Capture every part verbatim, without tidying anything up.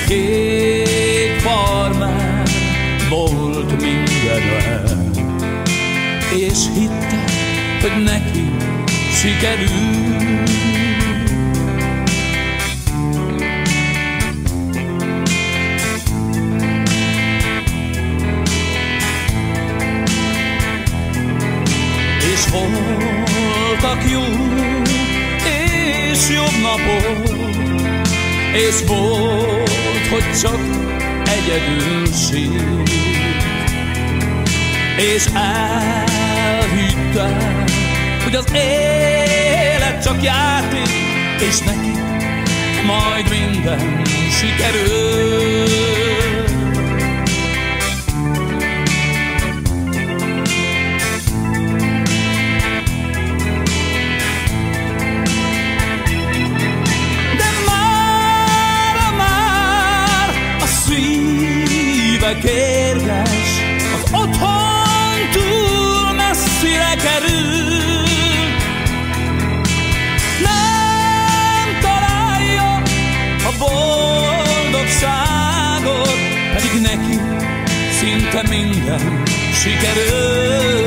kék farmer volt mindenre, és hitte, hogy neki sikerül. És voltak jó és jobb napok, és volt, hogy csak egyedül sírt, és elhittem, hogy az élet csak játék, és neki majd minden sikerül. Kérges, az otthon túl messzire kerül. Nem találja a boldogságot, pedig neki szinte minden sikerül.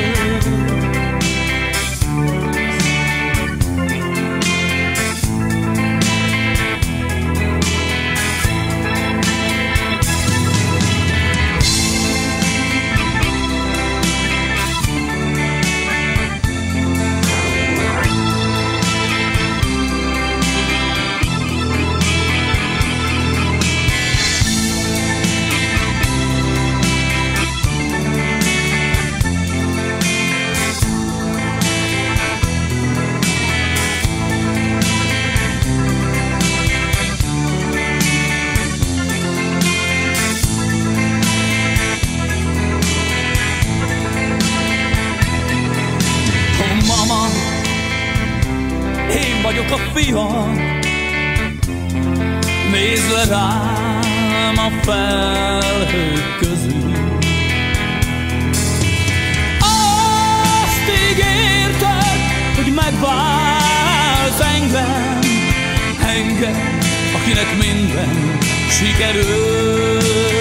Én vagyok a fiam, nézd le rám a felhők közül. Azt ígérted, hogy megválsz engem, engem, akinek minden sikerül.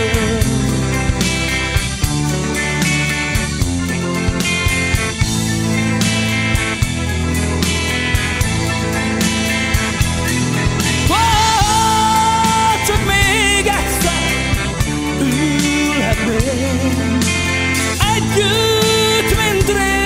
Együtt, mint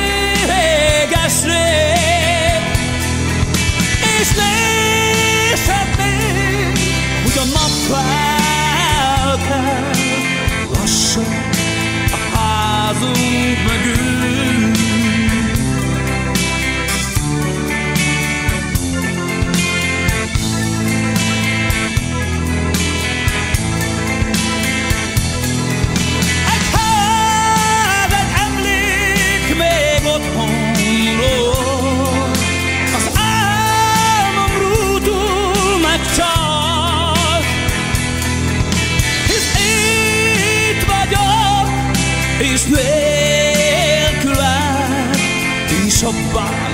réges-rég, és nézhetnénk, hogy a nap felkel lassan a házunk mögül. És nélküled, és a bár